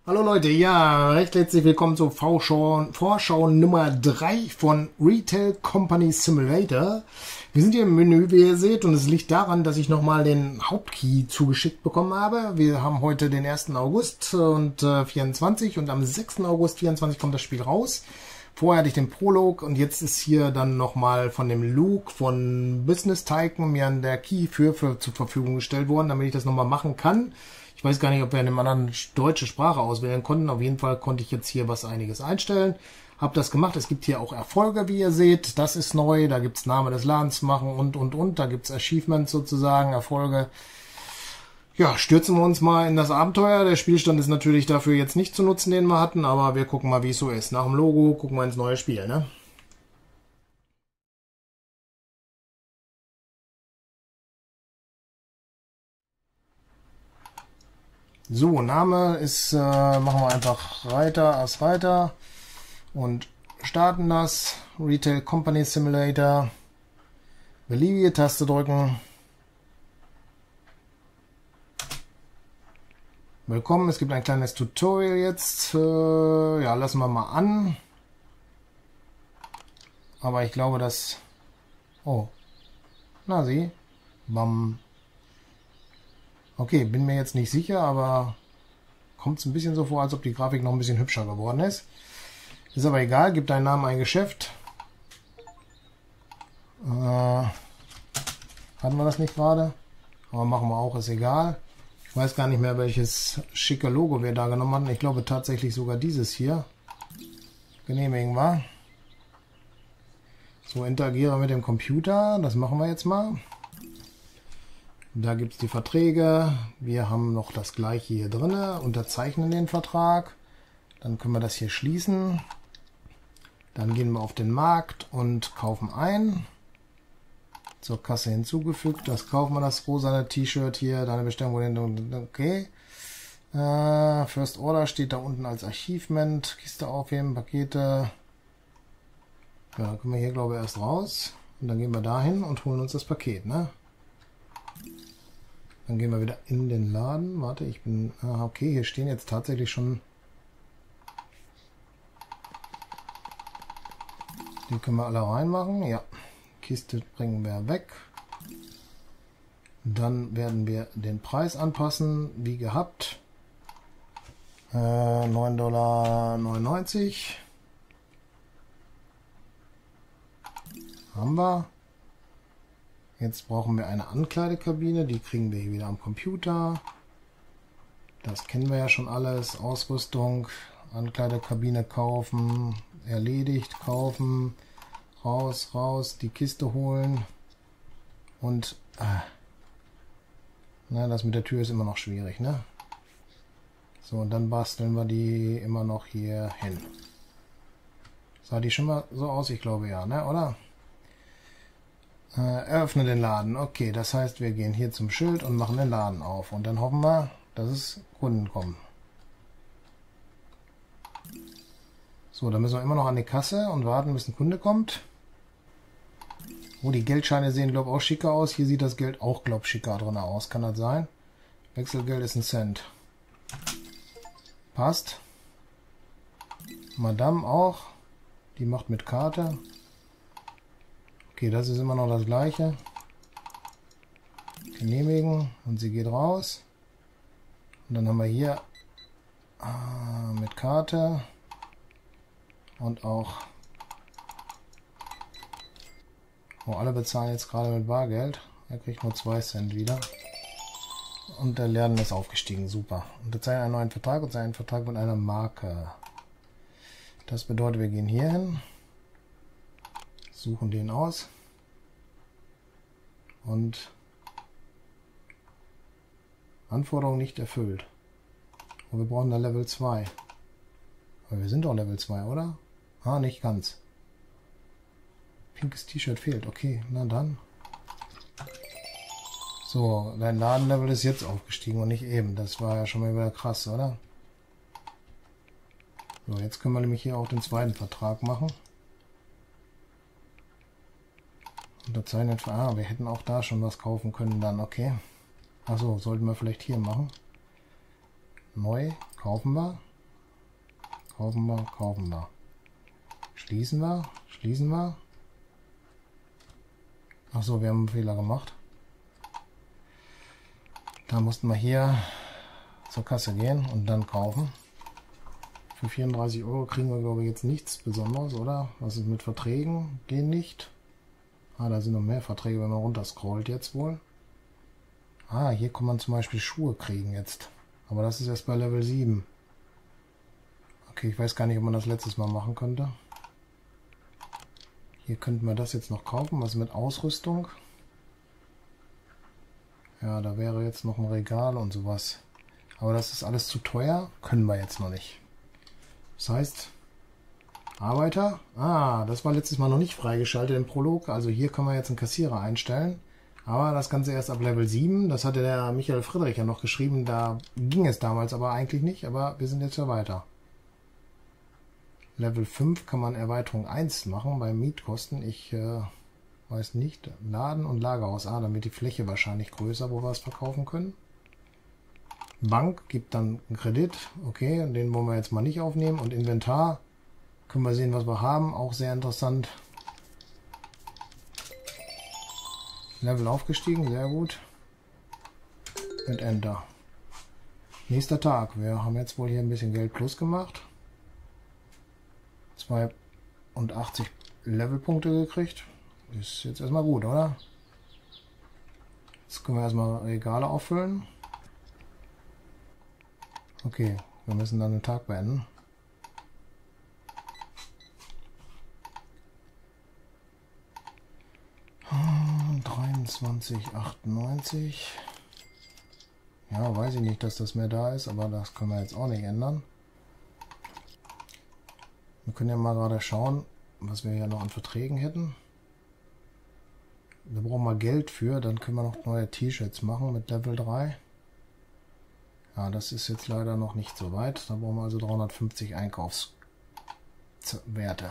Hallo Leute, ja, recht herzlich willkommen zur Vorschau Nummer 3 von Retail Company Simulator. Wir sind hier im Menü, wie ihr seht, und es liegt daran, dass ich nochmal den Hauptkey zugeschickt bekommen habe. Wir haben heute den 1. August und 24 und am 6. August 24 kommt das Spiel raus. Vorher hatte ich den Prolog und jetzt ist hier dann nochmal von dem Luke von Business Tycoon mir der Key zur Verfügung gestellt worden, damit ich das nochmal machen kann. Ich weiß gar nicht, ob wir in einem anderen deutsche Sprache auswählen konnten. Auf jeden Fall konnte ich jetzt hier einiges einstellen. Hab das gemacht. Es gibt hier auch Erfolge, wie ihr seht. Das ist neu. Da gibt's Name des Ladens machen und. Da gibt's Achievements sozusagen, Erfolge. Ja, stürzen wir uns mal in das Abenteuer. Der Spielstand ist natürlich dafür jetzt nicht zu nutzen, den wir hatten, aber wir gucken mal, wie es so ist. Nach dem Logo gucken wir ins neue Spiel, ne? So, Name ist, machen wir einfach Reiter als Reiter und starten das. Retail Company Simulator. Beliebige Taste drücken. Willkommen, es gibt ein kleines Tutorial jetzt. Ja, lassen wir mal an. Aber ich glaube, dass... Oh. Na, sieh. Bam. Okay, bin mir jetzt nicht sicher, aber kommt es ein bisschen so vor, als ob die Grafik noch ein bisschen hübscher geworden ist. Ist aber egal, gibt deinen Namen ein Geschäft. Hatten wir das nicht gerade? Aber machen wir auch, ist egal. Ich weiß gar nicht mehr, welches schicke Logo wir da genommen hatten. Ich glaube tatsächlich sogar dieses hier. Genehmigen wir. So, interagiere mit dem Computer. Das machen wir jetzt mal. Da gibt es die Verträge. Wir haben noch das gleiche hier drin. Unterzeichnen den Vertrag. Dann können wir das hier schließen. Dann gehen wir auf den Markt und kaufen ein. Zur Kasse hinzugefügt. Das kaufen wir, das rosane T-Shirt hier. Deine Bestellung. Okay. First Order steht da unten als Achievement. Kiste aufheben, Pakete. Ja, können wir hier glaube ich erst raus. Und dann gehen wir dahin und holen uns das Paket, ne? Dann gehen wir wieder in den Laden. Warte, ich bin... okay, hier stehen jetzt tatsächlich schon... Die können wir alle reinmachen. Ja. Kiste bringen wir weg. Dann werden wir den Preis anpassen, wie gehabt. 9,99 $. Haben wir. Jetzt brauchen wir eine Ankleidekabine, die kriegen wir hier wieder am Computer. Das kennen wir ja schon alles. Ausrüstung, Ankleidekabine kaufen, erledigt, kaufen, raus, die Kiste holen. Und das mit der Tür ist immer noch schwierig, ne? So, und dann basteln wir die immer noch hier hin. Sah die schon mal so aus? Ich glaube ja, ne? Oder? Eröffne den Laden. Okay, das heißt, wir gehen hier zum Schild und machen den Laden auf. Und dann hoffen wir, dass es Kunden kommen. So, dann müssen wir immer noch an die Kasse und warten, bis ein Kunde kommt. Oh, die Geldscheine sehen, glaube ich, auch schicker aus. Hier sieht das Geld auch, glaube ich, schicker drin aus. Kann das sein? Wechselgeld ist 1 Cent. Passt. Madame auch. Die macht mit Karte. Okay, das ist immer noch das gleiche. Genehmigen und sie geht raus. Und dann haben wir hier mit Karte und auch... Oh, alle bezahlen jetzt gerade mit Bargeld. Er kriegt nur 2 Cent wieder. Und der Laden ist aufgestiegen, super. Unterzeichnen einen neuen Vertrag und einen Vertrag mit einer Marke. Das bedeutet, wir gehen hier hin. Suchen den aus und Anforderung nicht erfüllt. Und wir brauchen da Level 2. Aber wir sind doch Level 2, oder? Nicht ganz. Pinkes T-Shirt fehlt. Okay, na dann. So, dein Ladenlevel ist jetzt aufgestiegen und nicht eben. Das war ja schon mal wieder krass, oder? So, jetzt können wir nämlich hier auch den zweiten Vertrag machen. Unterzeichnet. Wir hätten auch da schon was kaufen können dann, okay. Achso, sollten wir vielleicht hier machen. Neu, kaufen wir. Kaufen wir, kaufen wir. Schließen wir, schließen wir. Achso, wir haben einen Fehler gemacht. Da mussten wir hier zur Kasse gehen und dann kaufen. Für 34 Euro kriegen wir, glaube ich, jetzt nichts Besonderes, oder? Was ist mit Verträgen? Gehen nicht. Ah, da sind noch mehr Verträge, wenn man runter scrollt jetzt wohl. Ah, hier kann man zum Beispiel Schuhe kriegen jetzt. Aber das ist erst bei Level 7. Okay, ich weiß gar nicht, ob man das letztes Mal machen konnte. Hier könnten wir das jetzt noch kaufen. Was mit Ausrüstung? Ja, da wäre jetzt noch ein Regal und sowas. Aber das ist alles zu teuer. Können wir jetzt noch nicht. Das heißt, Arbeiter. Ah, das war letztes Mal noch nicht freigeschaltet im Prolog. Also hier können wir jetzt einen Kassierer einstellen. Aber das Ganze erst ab Level 7. Das hatte der Michael Friedrich ja noch geschrieben. Da ging es damals aber eigentlich nicht. Aber wir sind jetzt ja weiter. Level 5 kann man Erweiterung 1 machen bei Mietkosten. Ich weiß nicht. Laden und Lagerhaus. Ah, dann wird die Fläche wahrscheinlich größer, wo wir es verkaufen können. Bank gibt dann einen Kredit. Okay, den wollen wir jetzt mal nicht aufnehmen. Und Inventar können wir sehen, was wir haben. Auch sehr interessant. Level aufgestiegen, sehr gut. Und Enter. Nächster Tag. Wir haben jetzt wohl hier ein bisschen Geld plus gemacht. 82 Levelpunkte gekriegt. Ist jetzt erstmal gut, oder? Jetzt können wir erstmal Regale auffüllen. Okay, wir müssen dann den Tag beenden. Hm, 23,98. Ja, weiß ich nicht, dass das mehr da ist, aber das können wir jetzt auch nicht ändern. Wir können ja mal gerade schauen, was wir hier noch an Verträgen hätten. Da brauchen wir Geld für, dann können wir noch neue T-Shirts machen mit Level 3. Ja, das ist jetzt leider noch nicht so weit. Da brauchen wir also 350 Einkaufswerte.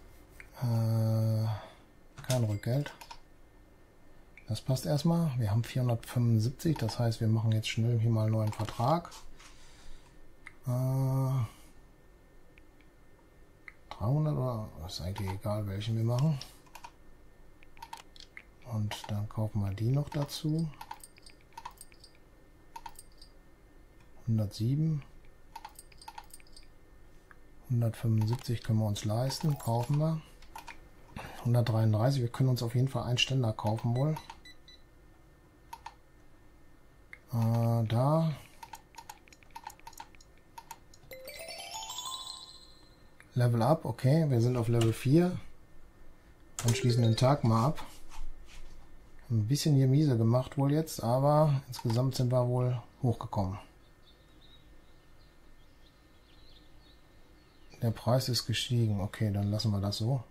Kein Rückgeld. Das passt erstmal. Wir haben 475, das heißt, wir machen jetzt schnell hier mal einen neuen Vertrag. 300 oder ist eigentlich egal, welchen wir machen. Und dann kaufen wir die noch dazu. 107. 175 können wir uns leisten, kaufen wir. 133, wir können uns auf jeden Fall einen Ständer kaufen wohl. Da. Level up, okay, wir sind auf Level 4 und schließen den Tag mal ab. Ein bisschen hier miese gemacht wohl jetzt, aber insgesamt sind wir wohl hochgekommen. Der Preis ist gestiegen, okay, dann lassen wir das so.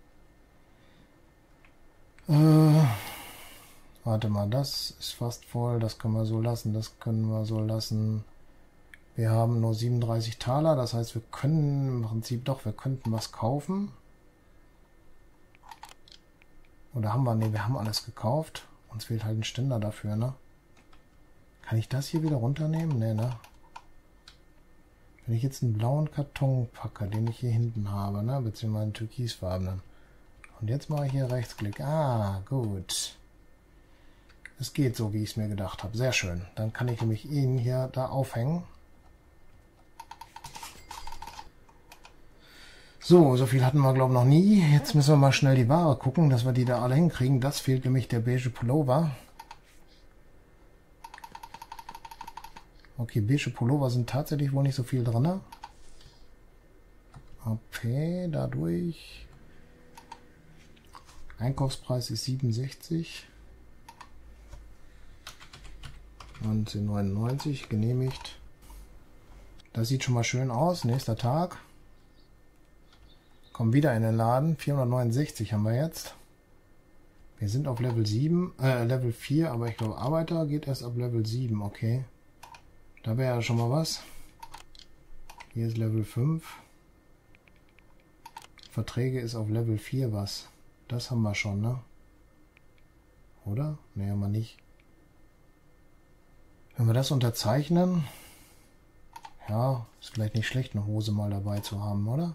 Warte mal, das ist fast voll, das können wir so lassen, das können wir so lassen. Wir haben nur 37 Taler, das heißt, wir können im Prinzip doch, wir könnten was kaufen. Oder haben wir, ne, wir haben alles gekauft. Uns fehlt halt ein Ständer dafür, ne? Kann ich das hier wieder runternehmen? Ne, ne? Wenn ich jetzt einen blauen Karton packe, den ich hier hinten habe, ne, beziehungsweise einen türkisfarbenen. Und jetzt mache ich hier Rechtsklick. Ah, gut. Es geht so, wie ich es mir gedacht habe. Sehr schön. Dann kann ich nämlich ihn hier da aufhängen. So, so viel hatten wir, glaube ich, noch nie. Jetzt müssen wir mal schnell die Ware gucken, dass wir die da alle hinkriegen. Das fehlt nämlich der beige Pullover. Okay, beige Pullover sind tatsächlich wohl nicht so viel drin. Okay, dadurch. Einkaufspreis ist 67. 19,99 genehmigt. Das sieht schon mal schön aus. Nächster Tag. Kommen wieder in den Laden. 469 haben wir jetzt. Wir sind auf Level 7, Level 4, aber ich glaube Arbeiter geht erst ab Level 7, okay. Da wäre ja schon mal was. Hier ist Level 5. Verträge ist auf Level 4 was. Das haben wir schon, ne? Oder? Ne, haben wir nicht. Wenn wir das unterzeichnen, Ja, ist vielleicht nicht schlecht, eine Hose mal dabei zu haben, oder?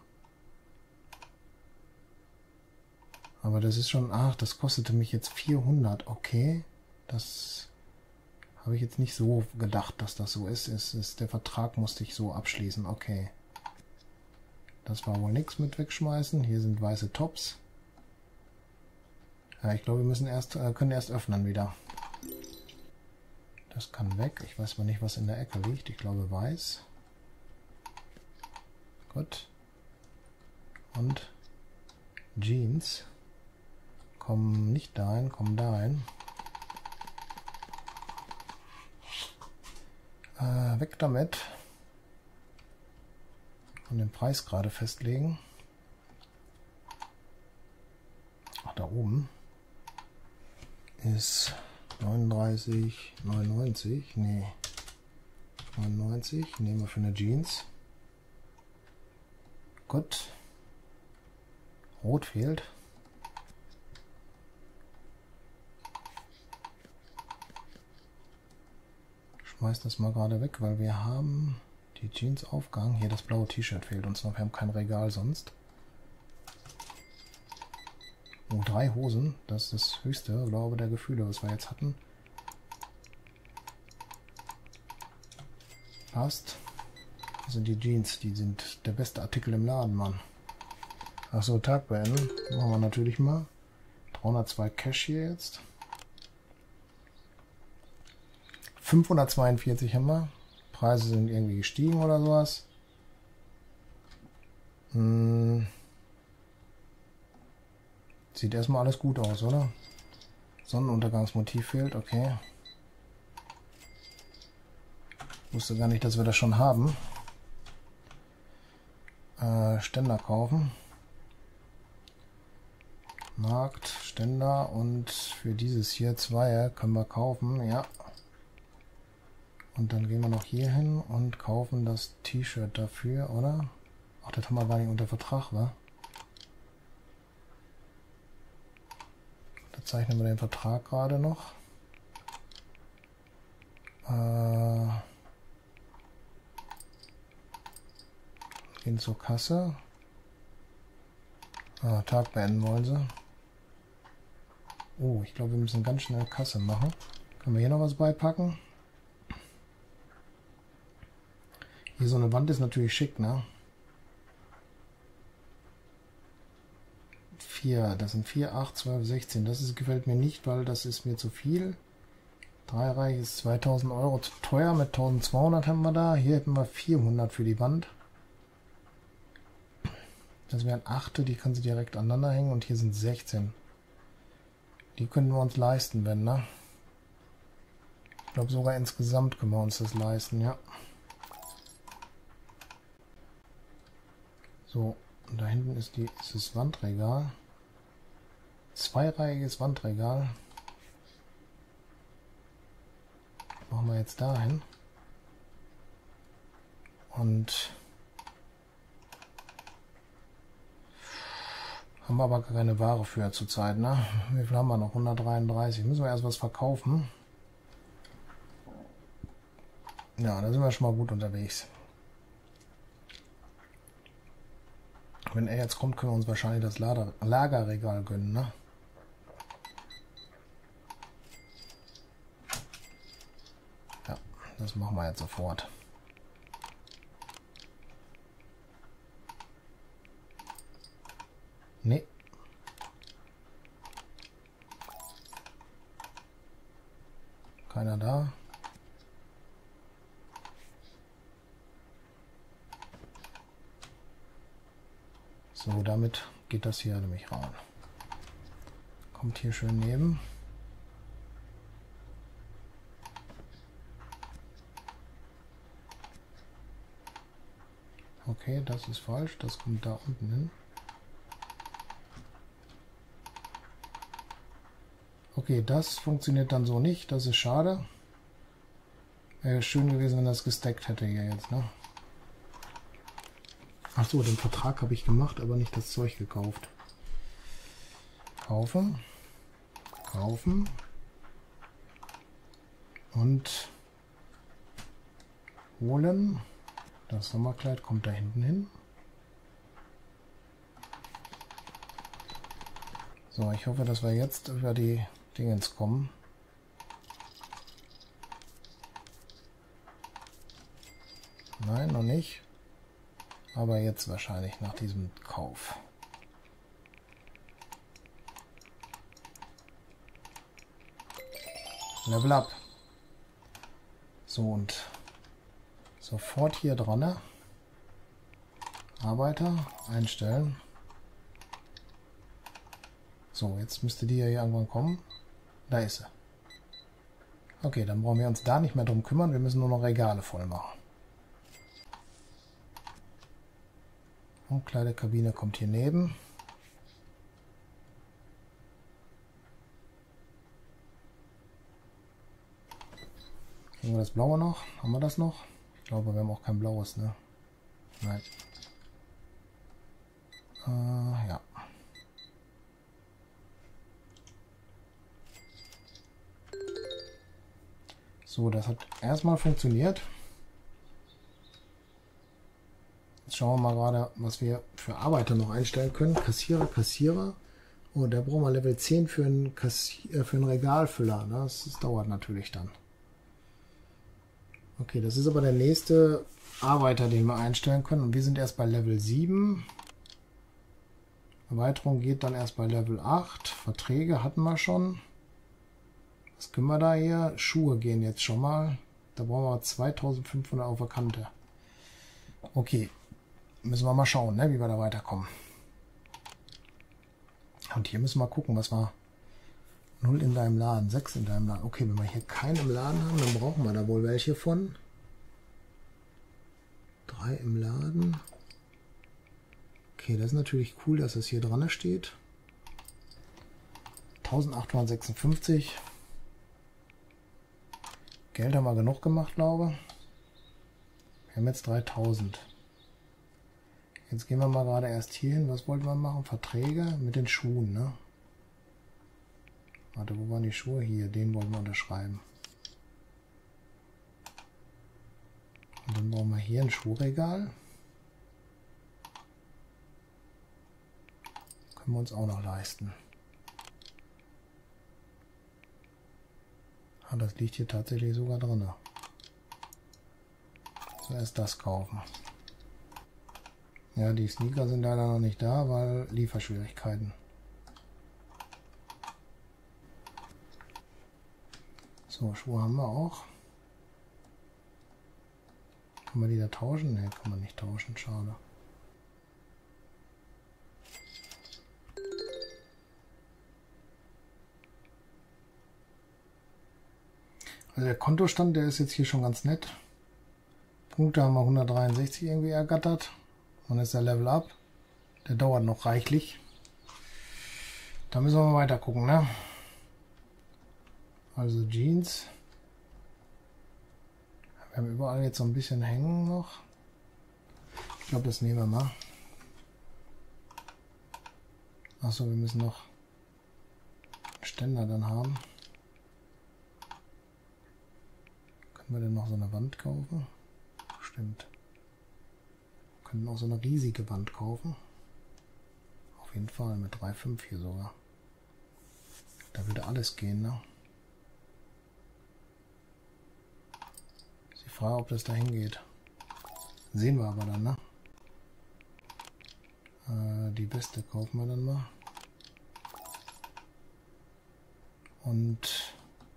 Aber das ist schon... Ach, das kostete mich jetzt 400. Okay. Das habe ich jetzt nicht so gedacht, dass das so ist. Der Vertrag musste ich so abschließen. Okay. Das war wohl nichts mit wegschmeißen. Hier sind weiße Tops. Ja, ich glaube, wir müssen können erst öffnen wieder. Das kann weg. Ich weiß aber nicht, was in der Ecke liegt. Ich glaube weiß. Gut. Und Jeans. Kommen nicht dahin, kommen dahin. Weg damit. Und den Preis gerade festlegen. Ach, da oben ist 39,99. Nee. 99. Nehmen wir für eine Jeans. Gut. Rot fehlt. Schmeiß das mal gerade weg, weil wir haben die Jeans aufgehangen. Hier das blaue T-Shirt fehlt uns noch. Wir haben kein Regal sonst. Oh, 3 Hosen. Das ist das höchste, glaube ich, der Gefühle, was wir jetzt hatten. Passt. Das sind die Jeans. Die sind der beste Artikel im Laden, Mann. Achso, Tag beenden. Machen wir natürlich mal. 302 Cash hier jetzt. 542 haben wir. Preise sind irgendwie gestiegen oder sowas. Sieht erstmal alles gut aus, oder? Sonnenuntergangsmotiv fehlt, okay. Wusste gar nicht, dass wir das schon haben. Ständer kaufen. Markt, Ständer und für dieses hier 2 können wir kaufen, ja. Und dann gehen wir noch hier hin und kaufen das T-Shirt dafür, oder? Ach, das haben wir gar nicht unter Vertrag, wa? Da zeichnen wir den Vertrag gerade noch. Gehen zur Kasse. Tag beenden wollen sie. Oh, ich glaube, wir müssen ganz schnell Kasse machen. Können wir hier noch was beipacken? Hier so eine Wand ist natürlich schick, ne? 4, das sind 4, 8, 12, 16. Das ist, gefällt mir nicht, weil das ist mir zu viel. 3-reihig ist 2000 Euro zu teuer. Mit 1200 haben wir da. Hier hätten wir 400 für die Wand. Das wären 8, die können sie direkt aneinander hängen. Und hier sind 16. Die können wir uns leisten, wenn, ne? Ich glaube, sogar insgesamt können wir uns das leisten, ja. So, und da hinten ist das Wandregal. 2-reihiges Wandregal. Machen wir jetzt dahin. Und haben wir aber keine Ware für zurzeit, ne? Wie viel haben wir noch? 133. Müssen wir erst was verkaufen. Ja, da sind wir schon mal gut unterwegs. Wenn er jetzt kommt, können wir uns wahrscheinlich das Lagerregal gönnen, ne? Ja, das machen wir jetzt sofort. Nee. Keiner da. So, damit geht das hier nämlich rein. Kommt hier schön neben. Okay, das ist falsch. Das kommt da unten hin. Okay, das funktioniert dann so nicht. Das ist schade. Wäre schön gewesen, wenn das gestackt hätte hier jetzt, ne? Ach so, den Vertrag habe ich gemacht, aber nicht das Zeug gekauft. Kaufen. Kaufen. Und holen. Das Sommerkleid kommt da hinten hin. So, ich hoffe, dass wir jetzt über die Dingens kommen. Nein, noch nicht. Aber jetzt wahrscheinlich nach diesem Kauf. Level up. So, und sofort hier dran. Ne? Arbeiter einstellen. So, jetzt müsste die ja hier irgendwann kommen. Da ist sie. Okay, dann brauchen wir uns da nicht mehr drum kümmern. Wir müssen nur noch Regale voll machen. Umkleidekabine kommt hier neben. Kriegen wir das Blaue noch? Haben wir das noch? Ich glaube, wir haben auch kein Blaues, ne? Nein. Ja. So, das hat erstmal funktioniert. Jetzt schauen wir mal gerade, was wir für Arbeiter noch einstellen können. Kassierer, Kassierer. Oh, da brauchen wir Level 10 für einen, für einen Regalfüller. Ne? Das dauert natürlich dann. Okay, das ist aber der nächste Arbeiter, den wir einstellen können. Und wir sind erst bei Level 7. Erweiterung geht dann erst bei Level 8. Verträge hatten wir schon. Was können wir da hier? Schuhe gehen jetzt schon mal. Da brauchen wir 2500 auf der Kante. Okay, müssen wir mal schauen, ne, wie wir da weiterkommen. Und hier müssen wir gucken, was wir... 0 in deinem Laden, 6 in deinem Laden. Okay, wenn wir hier keinen im Laden haben, dann brauchen wir da wohl welche von. 3 im Laden. Okay, das ist natürlich cool, dass das hier dran steht. 1856. Geld haben wir genug gemacht, glaube ich. Wir haben jetzt 3000. Jetzt gehen wir mal gerade erst hier hin. Was wollten wir machen? Verträge mit den Schuhen, ne? Warte, wo waren die Schuhe? Hier, den wollen wir unterschreiben. Und dann brauchen wir hier ein Schuhregal. Können wir uns auch noch leisten. Ah, das liegt hier tatsächlich sogar drin. Zuerst das kaufen. Ja, die Sneaker sind leider noch nicht da, weil Lieferschwierigkeiten. So, Schuhe haben wir auch. Kann man die da tauschen? Ne, kann man nicht tauschen, schade. Also der Kontostand, der ist jetzt hier schon ganz nett. Punkte haben wir 163 irgendwie ergattert. Und ist der Level up. Der dauert noch reichlich. Da müssen wir mal weiter gucken, ne? Also Jeans. Wir haben überall jetzt so ein bisschen hängen noch. Ich glaube, das nehmen wir mal. Achso, wir müssen noch einen Ständer dann haben. Können wir denn noch so eine Wand kaufen? Stimmt. Wir können auch so eine riesige Wand kaufen. Auf jeden Fall mit 3,5 hier sogar. Da würde alles gehen, ne? Ist die Frage, ob das dahin geht. Sehen wir aber dann, ne? Die Weste kaufen wir dann mal. Und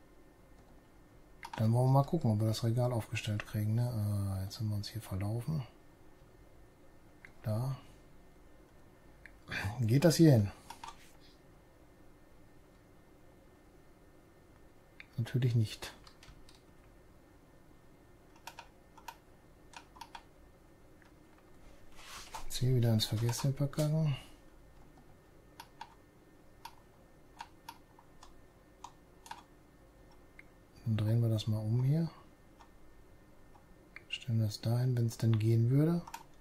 dann wollen wir mal gucken, ob wir das Regal aufgestellt kriegen, ne? Jetzt haben wir uns hier verlaufen. Da. Geht das hier hin? Natürlich nicht. Jetzt hier wieder ins Vergessen packen. Dann drehen wir das mal um hier. Stellen das dahin, wenn es denn gehen würde.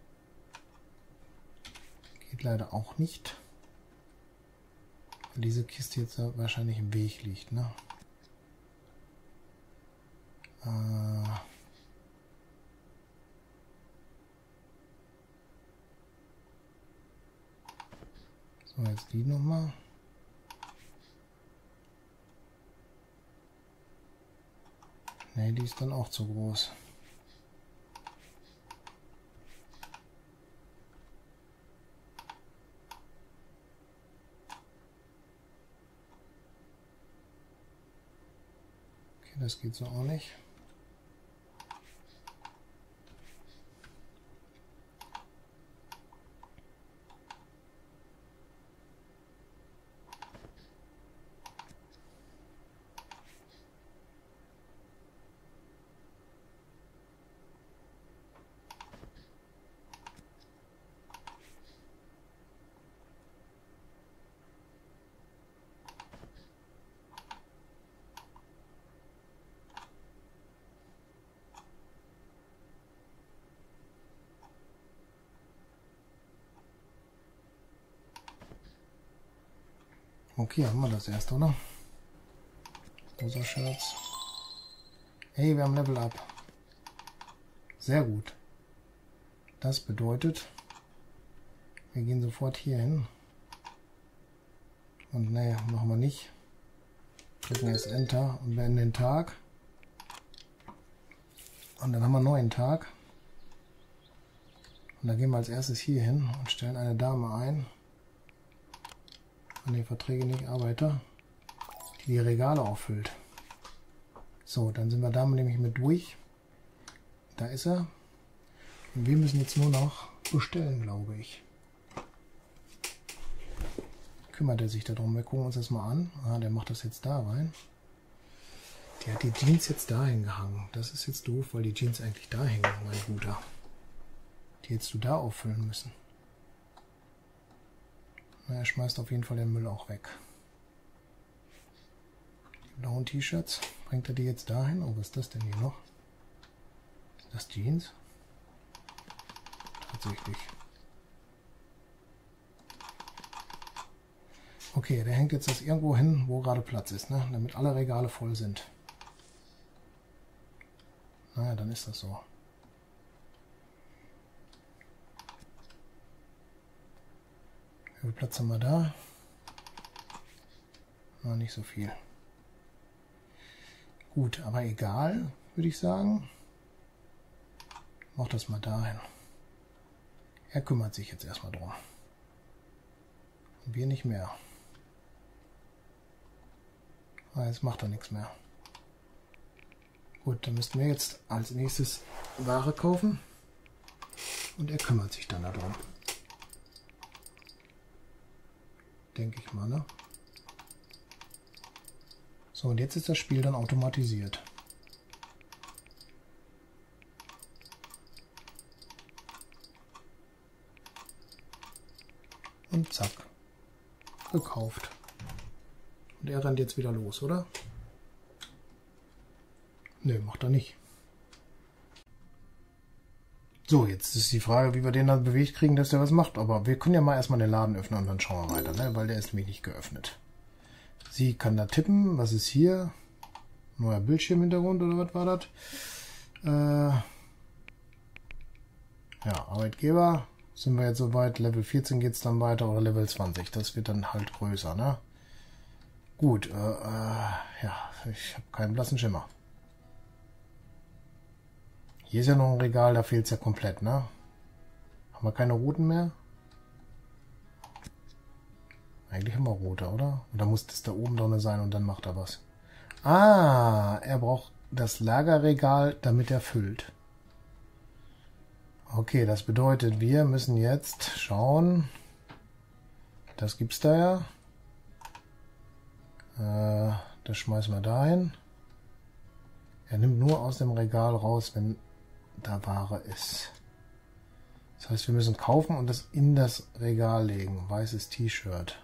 Geht leider auch nicht. Weil diese Kiste jetzt wahrscheinlich im Weg liegt, ne? So, jetzt die nochmal. Ne, die ist dann auch zu groß. Okay, das geht so auch nicht. Okay, haben wir das erst, oder? Rosa Shirts. Hey, wir haben Level Up. Sehr gut. Das bedeutet, wir gehen sofort hier hin. Und ne, machen wir nicht. Drücken jetzt Enter und beenden den Tag. Und dann haben wir einen neuen Tag. Und da gehen wir als erstes hier hin und stellen eine Dame ein. An die Verträge nicht, Arbeiter, die die Regale auffüllt. So, dann sind wir damit nämlich mit durch. Da ist er. Und wir müssen jetzt nur noch bestellen, glaube ich. Kümmert er sich darum? Wir gucken uns das mal an. Ah, der macht das jetzt da rein. Der hat die Jeans jetzt dahin gehangen. Das ist jetzt doof, weil die Jeans eigentlich da hängen, mein Guter. Die hättest du da auffüllen müssen. Na, er schmeißt auf jeden Fall den Müll auch weg. Die blauen T-Shirts, bringt er die jetzt dahin? Oh, was ist das denn hier noch? Ist das Jeans? Tatsächlich. Okay, der hängt jetzt das irgendwo hin, wo gerade Platz ist, ne? Damit alle Regale voll sind. Naja, dann ist das so. Wie viel Platz haben wir da? Na, nicht so viel. Gut, aber egal, würde ich sagen. Mach das mal dahin. Er kümmert sich jetzt erstmal drum. Und wir nicht mehr. Aber jetzt macht er nichts mehr. Gut, dann müssten wir jetzt als nächstes Ware kaufen. Und er kümmert sich dann darum. Denke ich mal, ne? So, und jetzt ist das Spiel dann automatisiert. Und zack. Gekauft. Und er rennt jetzt wieder los, oder? Ne, macht er nicht. So, jetzt ist die Frage, wie wir den dann bewegt kriegen, dass der was macht. Aber wir können ja mal erstmal den Laden öffnen und dann schauen wir weiter, ne? Weil der ist nämlich nicht geöffnet. Sie kann da tippen. Was ist hier? Neuer Bildschirmhintergrund oder was war das? Ja, Arbeitgeber. Sind wir jetzt soweit? Level 14 geht es dann weiter oder Level 20? Das wird dann halt größer, ne? Gut, ja, ich habe keinen blassen Schimmer. Hier ist ja noch ein Regal, da fehlt es ja komplett, ne? Haben wir keine roten mehr? Eigentlich haben wir rote, oder? Oder muss das da oben drin sein und dann macht er was? Ah, er braucht das Lagerregal, damit er füllt. Okay, das bedeutet, wir müssen jetzt schauen. Das gibt's da ja. Das schmeißen wir dahin. Er nimmt nur aus dem Regal raus, wenn da Ware ist. Das heißt, wir müssen kaufen und das in das Regal legen. Weißes T-Shirt.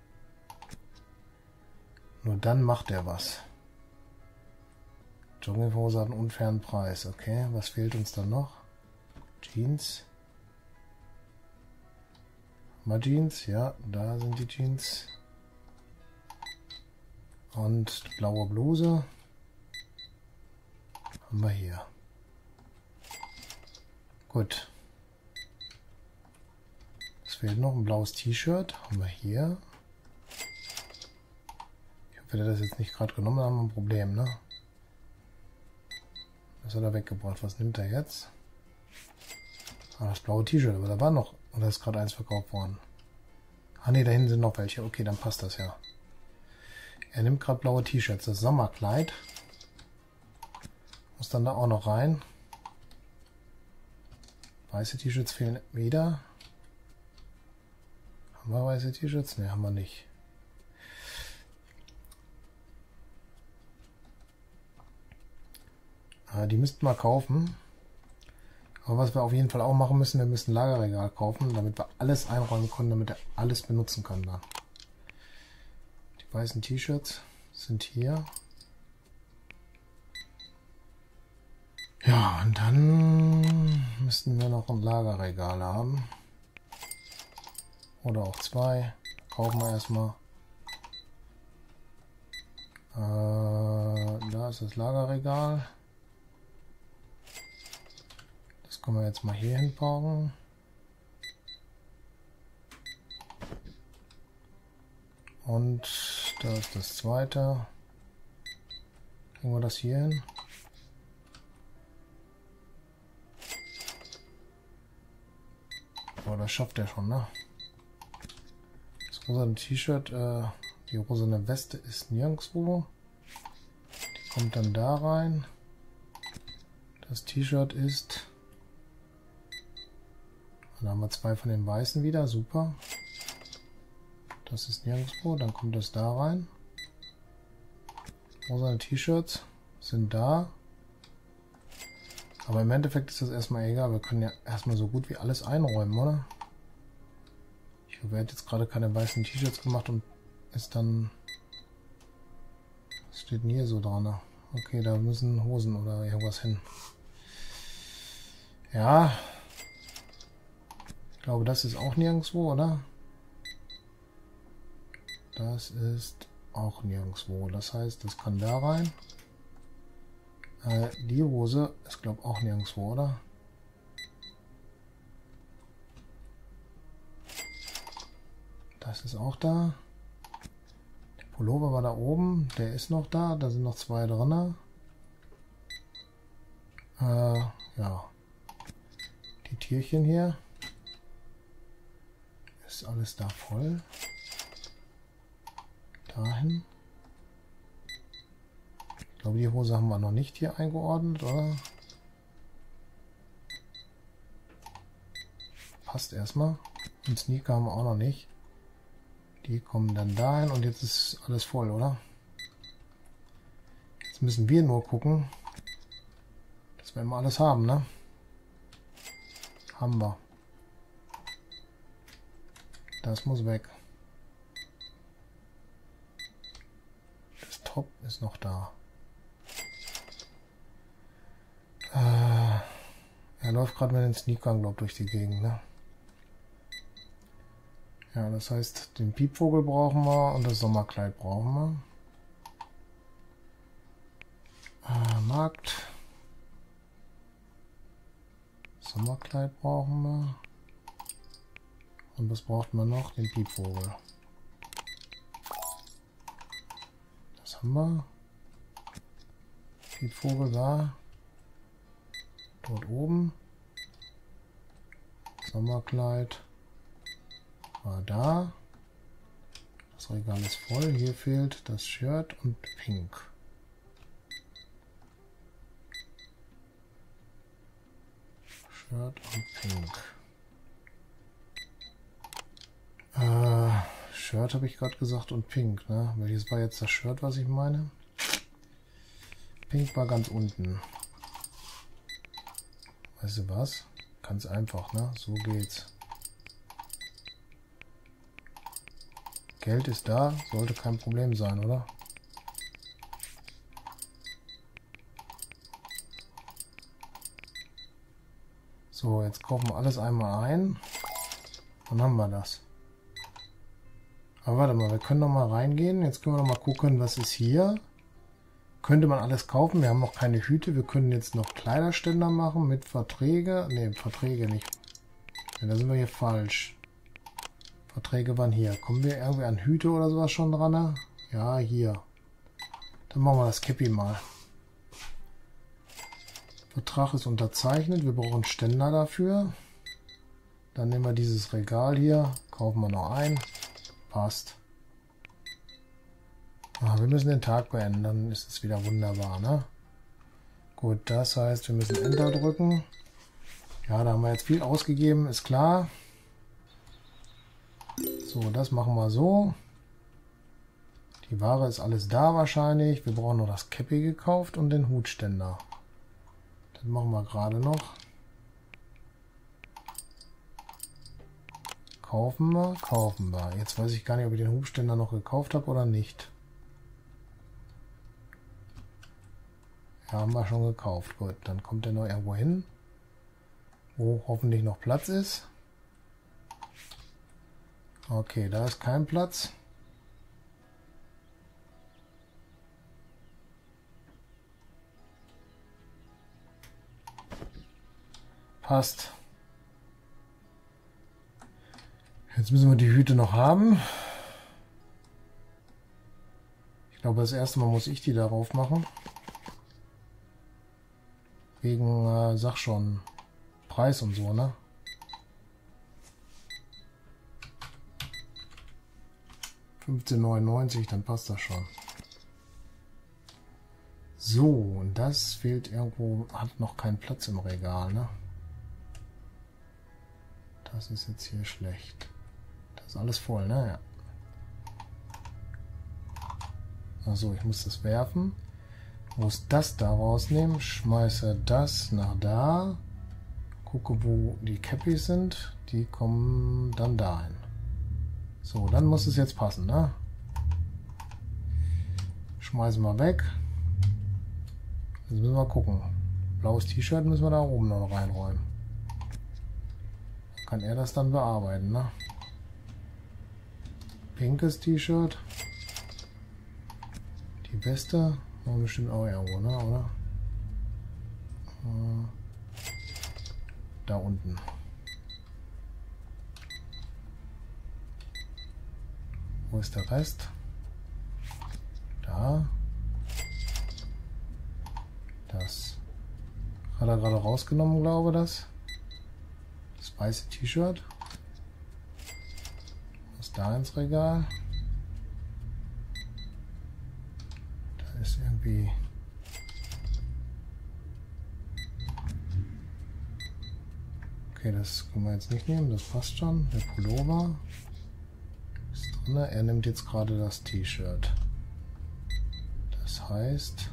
Nur dann macht er was. Jogginghose hat einen unfairen Preis. Okay, was fehlt uns dann noch? Jeans. Mal Jeans, ja, da sind die Jeans. Und blaue Bluse haben wir hier. Gut. Das fehlt noch ein blaues T-Shirt. Haben wir hier. Ich hoffe, der das jetzt nicht gerade genommen hat, haben wir ein Problem, ne? Das hat er weggebracht. Was nimmt er jetzt? Ah, das blaue T-Shirt, aber da war noch, oder ist gerade eins verkauft worden? Ah ne, da hinten sind noch welche. Okay, dann passt das ja. Er nimmt gerade blaue T-Shirts. Das Sommerkleid muss dann da auch noch rein. Weiße T-Shirts fehlen wieder. Haben wir weiße T-Shirts? Ne, haben wir nicht. Die müssten wir kaufen. Aber was wir auf jeden Fall auch machen müssen, wir müssen ein Lagerregal kaufen, damit wir alles einräumen können, damit er alles benutzen kann dann. Die weißen T-Shirts sind hier. Ja, und dann müssten wir noch ein Lagerregal haben. Oder auch zwei. Kaufen wir erstmal. Da ist das Lagerregal. Das können wir jetzt mal hier hinpacken. Und da ist das zweite. Kriegen wir das hier hin? Oh, das schafft er schon, ne? Das rosane T-Shirt, die rosane Weste ist nirgendwo. Die kommt dann da rein. Das T-Shirt ist... Dann haben wir zwei von den weißen wieder, super. Das ist nirgendwo, dann kommt das da rein. Rosane T-Shirts sind da. Aber im Endeffekt ist das erstmal egal. Wir können ja erstmal so gut wie alles einräumen, oder? Ich hoffe, er hat jetzt gerade keine weißen T-Shirts gemacht und ist dann... Was steht denn hier so dran? Okay, da müssen Hosen oder irgendwas hin. Ja. Ich glaube, das ist auch nirgendwo, oder? Das ist auch nirgendwo. Das heißt, das kann da rein. Die Hose ist, glaube ich, auch nirgendwo, oder? Das ist auch da. Der Pullover war da oben. Der ist noch da. Da sind noch zwei drin. Ja. Die Tierchen hier. Ist alles da voll. Dahin. Ich glaube, die Hose haben wir noch nicht hier eingeordnet, oder? Passt erstmal. Und Sneaker haben wir auch noch nicht. Die kommen dann dahin und jetzt ist alles voll, oder? Jetzt müssen wir nur gucken, dass wir immer alles haben, ne? Haben wir. Das muss weg. Das Top ist noch da. Er läuft gerade mit den Sneakern, glaube ich, durch die Gegend, ne? Ja, das heißt, den Piepvogel brauchen wir und das Sommerkleid brauchen wir. Markt. Sommerkleid brauchen wir. Und was braucht man noch? Den Piepvogel. Das haben wir. Piepvogel war dort oben. Sommerkleid war da. Das Regal ist voll. Hier fehlt das Shirt und Pink. Shirt und Pink. Shirt habe ich gerade gesagt und Pink, ne? Welches war jetzt das Shirt, was ich meine? Pink war ganz unten. Weißt du was? Ganz einfach, ne? So geht's. Geld ist da, sollte kein Problem sein, oder? So, jetzt kaufen wir alles einmal ein. Dann haben wir das. Aber warte mal, wir können noch mal reingehen. Jetzt können wir noch mal gucken, was ist hier. Könnte man alles kaufen. Wir haben noch keine Hüte. Wir können jetzt noch Kleiderständer machen mit Verträge. Ne, Verträge nicht. Ja, da sind wir hier falsch. Verträge waren hier. Kommen wir irgendwie an Hüte oder sowas schon dran? Ne? Ja, hier. Dann machen wir das Cappy mal. Vertrag ist unterzeichnet. Wir brauchen Ständer dafür. Dann nehmen wir dieses Regal hier. Kaufen wir noch ein. Passt. Ah, wir müssen den Tag beenden. Dann ist es wieder wunderbar, ne? Gut, das heißt, wir müssen Enter drücken. Ja, da haben wir jetzt viel ausgegeben, ist klar. So, das machen wir so. Die Ware ist alles da wahrscheinlich. Wir brauchen noch das Cappy gekauft und den Hutständer. Das machen wir gerade noch. Kaufen wir, kaufen wir. Jetzt weiß ich gar nicht, ob ich den Hutständer noch gekauft habe oder nicht. Ja, haben wir schon gekauft. Gut, dann kommt er noch irgendwo hin, wo hoffentlich noch Platz ist. Okay, da ist kein Platz. Passt. Jetzt müssen wir die Hüte noch haben. Ich glaube, das erste Mal muss ich die darauf machen. Wegen, sag schon, Preis und so, ne? $15,99, dann passt das schon. So, und das fehlt irgendwo, hat noch keinen Platz im Regal, ne? Das ist jetzt hier schlecht. Das ist alles voll, ne? Ja. Achso, ich muss das werfen. Muss das da rausnehmen, schmeiße das nach da, gucke, wo die Cappies sind, die kommen dann dahin. So, dann muss es jetzt passen, ne? Schmeißen wir weg. Jetzt müssen wir gucken. Blaues T-Shirt müssen wir da oben noch reinräumen. Kann er das dann bearbeiten, ne? Pinkes T-Shirt. Die Weste. Bestimmt auch irgendwo, ne? Oder? Da unten. Wo ist der Rest? Da. Das. Hat er gerade rausgenommen, glaube ich, das. Das weiße T-Shirt. Was da ins Regal? Ist irgendwie okay, das können wir jetzt nicht nehmen, das passt schon. Der Pullover ist drin. Er nimmt jetzt gerade das T-Shirt. Das heißt,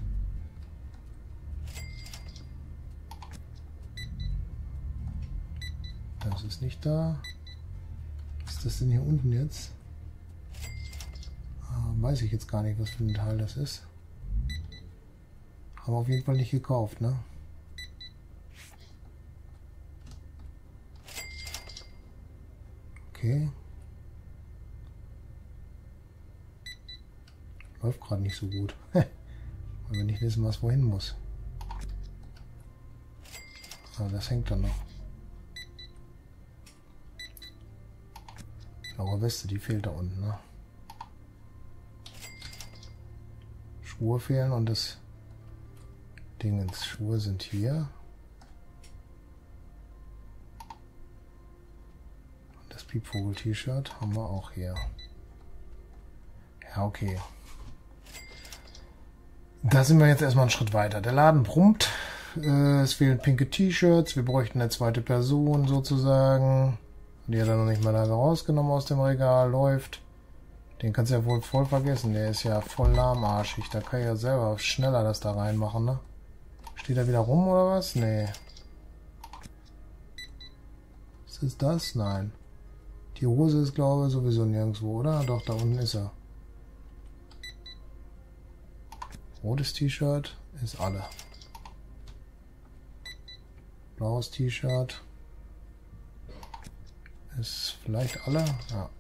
das ist nicht da. Was ist das denn hier unten jetzt? Weiß ich jetzt gar nicht, was für ein Teil das ist. Haben wir auf jeden Fall nicht gekauft, ne? Okay. Läuft gerade nicht so gut. Weil wir nicht wissen, was wohin muss. Aber das hängt dann noch. Blaue Weste, die fehlt da unten, ne? Schuhe fehlen und das Dingens. Schuhe sind hier. Und das Piepvogel-T-Shirt haben wir auch hier. Ja, okay. Da sind wir jetzt erstmal einen Schritt weiter. Der Laden brummt. Es fehlen pinke T-Shirts. Wir bräuchten eine zweite Person sozusagen. Die hat er noch nicht mal da rausgenommen aus dem Regal. Läuft. Den kannst du ja wohl voll vergessen. Der ist ja voll lahmarschig. Da kann ich ja selber schneller das da reinmachen, ne? Steht er wieder rum oder was? Nee. Was ist das? Nein. Die Hose ist, glaube ich, sowieso nirgendwo, oder? Doch, da unten ist er. Rotes T-Shirt ist alle. Blaues T-Shirt ist vielleicht alle. Ja.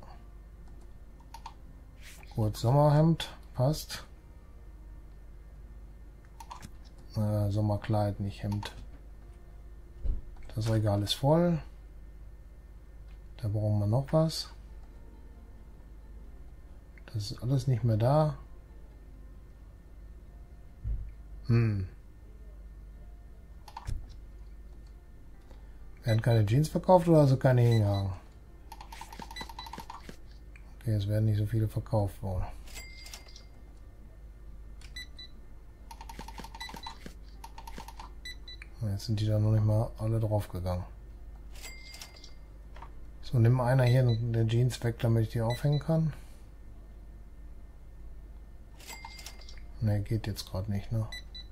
Gut, Sommerhemd passt. Sommerkleid, nicht Hemd. Das Regal ist voll. Da brauchen wir noch was. Das ist alles nicht mehr da. Werden keine Jeans verkauft oder also keine hingehangen? Okay, es werden nicht so viele verkauft worden. Jetzt sind die da noch nicht mal alle draufgegangen. So, nimm einer hier der Jeans weg, damit ich die aufhängen kann. Ne, geht jetzt gerade nicht, ne?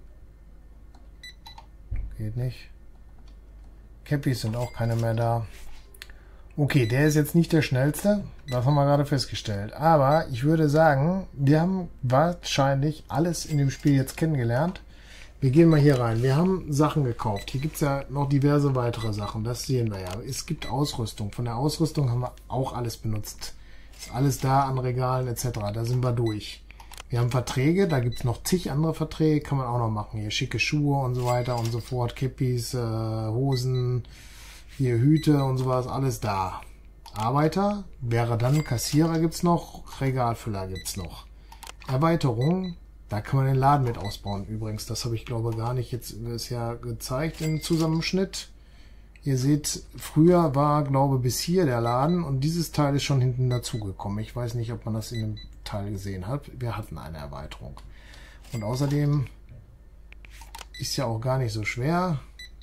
Geht nicht. Cappies sind auch keine mehr da. Okay, der ist jetzt nicht der schnellste. Das haben wir gerade festgestellt. Aber ich würde sagen, wir haben wahrscheinlich alles in dem Spiel jetzt kennengelernt. Wir gehen mal hier rein. Wir haben Sachen gekauft. Hier gibt es ja noch diverse weitere Sachen. Das sehen wir ja. Es gibt Ausrüstung. Von der Ausrüstung haben wir auch alles benutzt. Ist alles da an Regalen etc. Da sind wir durch. Wir haben Verträge. Da gibt es noch zig andere Verträge. Kann man auch noch machen. Hier schicke Schuhe und so weiter und so fort. Kippis, Hosen, hier Hüte und sowas. Alles da. Arbeiter wäre dann Kassierer gibt es noch. Regalfüller gibt es noch. Erweiterung. Da kann man den Laden mit ausbauen. Übrigens, das habe ich glaube gar nicht jetzt bisher gezeigt im Zusammenschnitt. Ihr seht, früher war glaube bis hier der Laden und dieses Teil ist schon hinten dazugekommen. Ich weiß nicht, ob man das in dem Teil gesehen hat. Wir hatten eine Erweiterung. Und außerdem ist ja auch gar nicht so schwer.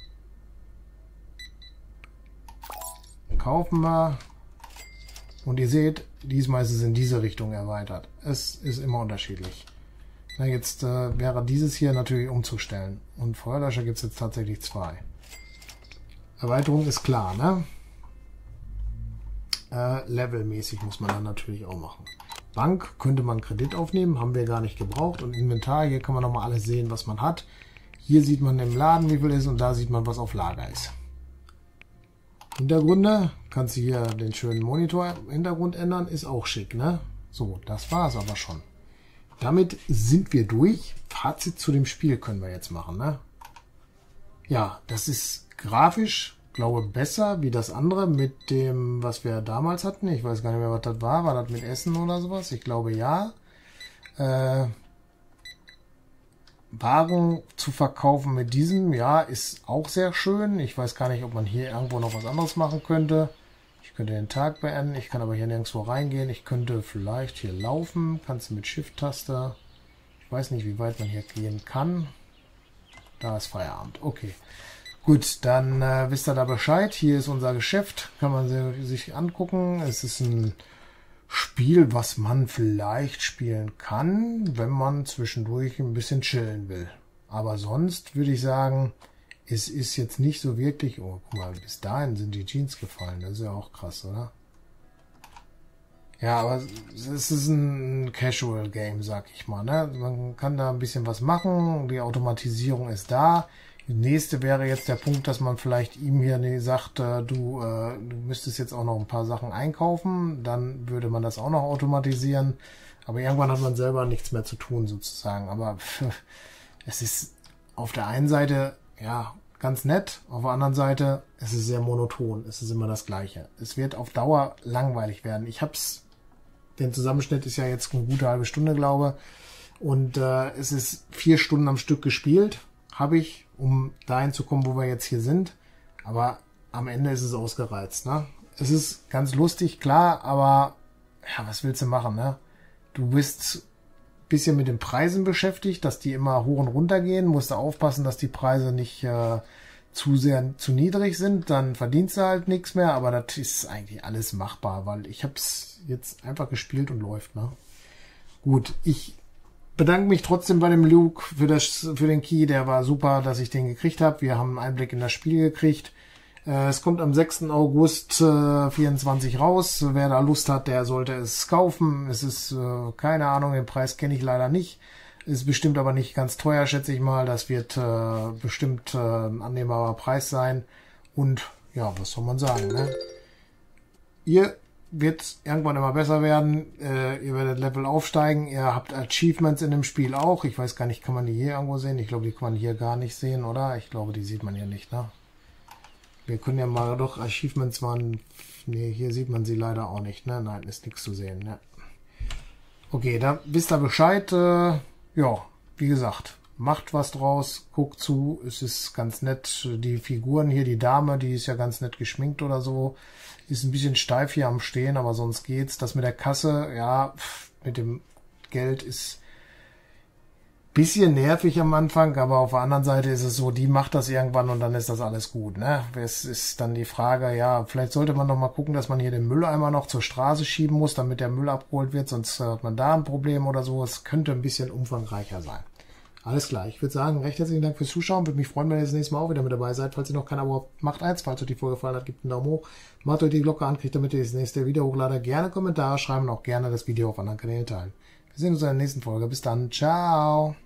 Kaufen wir. Und ihr seht, diesmal ist es in diese Richtung erweitert. Es ist immer unterschiedlich. Na, jetzt wäre dieses hier natürlich umzustellen. Und Feuerlöscher gibt es jetzt tatsächlich 2. Erweiterung ist klar, ne? Levelmäßig muss man dann natürlich auch machen. Bank könnte man Kredit aufnehmen, haben wir gar nicht gebraucht. Und Inventar, hier kann man nochmal alles sehen, was man hat. Hier sieht man im Laden, wie viel ist, und da sieht man, was auf Lager ist. Hintergründe, kannst du hier den schönen Monitor-Hintergrund ändern, ist auch schick, ne? So, das war es aber schon. Damit sind wir durch. Fazit zu dem Spiel können wir jetzt machen, ne? Ja, das ist grafisch, glaube besser wie das andere mit dem, was wir damals hatten. Ich weiß gar nicht mehr, was das war. War das mit Essen oder sowas? Ich glaube, ja. Waren zu verkaufen mit diesem, ja, ist auch sehr schön. Ich weiß gar nicht, ob man hier irgendwo noch was anderes machen könnte. Ich könnte den Tag beenden, ich kann aber hier nirgendwo reingehen. Ich könnte vielleicht hier laufen, kannst du mit Shift-Taste. Ich weiß nicht, wie weit man hier gehen kann. Da ist Feierabend, okay. Gut, dann wisst ihr da Bescheid. Hier ist unser Geschäft, kann man sich angucken. Es ist ein Spiel, was man vielleicht spielen kann, wenn man zwischendurch ein bisschen chillen will. Aber sonst würde ich sagen, es ist jetzt nicht so wirklich... Oh, guck mal, bis dahin sind die Jeans gefallen. Das ist ja auch krass, oder? Ja, aber es ist ein Casual-Game, sag ich mal. Ne? Man kann da ein bisschen was machen. Die Automatisierung ist da. Die nächste wäre jetzt der Punkt, dass man vielleicht ihm hier sagt, du müsstest jetzt auch noch ein paar Sachen einkaufen. Dann würde man das auch noch automatisieren. Aber irgendwann hat man selber nichts mehr zu tun, sozusagen. Aber es ist auf der einen Seite... ja, ganz nett. Auf der anderen Seite, es ist sehr monoton. Es ist immer das Gleiche. Es wird auf Dauer langweilig werden. Den Zusammenschnitt ist ja jetzt eine gute halbe Stunde, glaube ich. Und es ist 4 Stunden am Stück gespielt, habe ich, um dahin zu kommen, wo wir jetzt hier sind. Aber am Ende ist es ausgereizt, ne? Es ist ganz lustig, klar, aber ja, was willst du machen, ne? Du bist bisschen mit den Preisen beschäftigt, dass die immer hoch und runter gehen. Musst du aufpassen, dass die Preise nicht zu niedrig sind. Dann verdienst du halt nichts mehr. Aber das ist eigentlich alles machbar, weil ich habe es jetzt einfach gespielt und läuft. Ne? Gut, ich bedanke mich trotzdem bei dem Luke für den Key. Der war super, dass ich den gekriegt habe. Wir haben einen Einblick in das Spiel gekriegt. Es kommt am 6. August 24 raus. Wer da Lust hat, der sollte es kaufen. Es ist, keine Ahnung, den Preis kenne ich leider nicht. Ist bestimmt aber nicht ganz teuer, schätze ich mal. Das wird bestimmt ein annehmbarer Preis sein. Und ja, was soll man sagen, ne? Ihr wird irgendwann immer besser werden. Ihr werdet Level aufsteigen. Ihr habt Achievements in dem Spiel auch. Ich weiß gar nicht, kann man die hier irgendwo sehen? Ich glaube, die kann man hier gar nicht sehen, oder? Ich glaube, die sieht man hier nicht, ne? Wir können ja mal doch Achievements waren. Ne, hier sieht man sie leider auch nicht, ne? Nein, ist nichts zu sehen, ne? Okay, da wisst ihr Bescheid. Ja, wie gesagt, macht was draus, guckt zu. Es ist ganz nett. Die Figuren hier, die Dame, die ist ja ganz nett geschminkt oder so. Ist ein bisschen steif hier am Stehen, aber sonst geht's. Das mit der Kasse, ja, mit dem Geld ist bisschen nervig am Anfang, aber auf der anderen Seite ist es so, die macht das irgendwann und dann ist das alles gut, ne? Es ist dann die Frage, ja, vielleicht sollte man noch mal gucken, dass man hier den Mülleimer noch zur Straße schieben muss, damit der Müll abgeholt wird, sonst hat man da ein Problem oder so. Es könnte ein bisschen umfangreicher sein. Alles klar, ich würde sagen, recht herzlichen Dank fürs Zuschauen. Würde mich freuen, wenn ihr das nächste Mal auch wieder mit dabei seid. Falls ihr noch kein Abo habt, macht eins. Falls euch die Folge gefallen hat, gebt einen Daumen hoch. Macht euch die Glocke an, kriegt damit ihr das nächste Video hochlade. Gerne Kommentare schreiben und auch gerne das Video auf anderen Kanälen teilen. Wir sehen uns in der nächsten Folge. Bis dann. Ciao.